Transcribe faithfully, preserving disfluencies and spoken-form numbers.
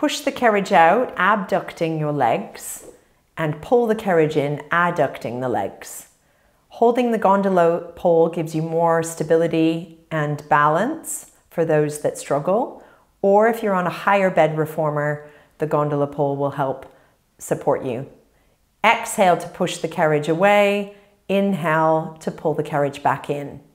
push the carriage out, abducting your legs, and pull the carriage in, adducting the legs. Holding the gondola pole gives you more stability and balance for those that struggle, or if you're on a higher bed reformer, the gondola pole will help support you. Exhale to push the carriage away, inhale to pull the carriage back in.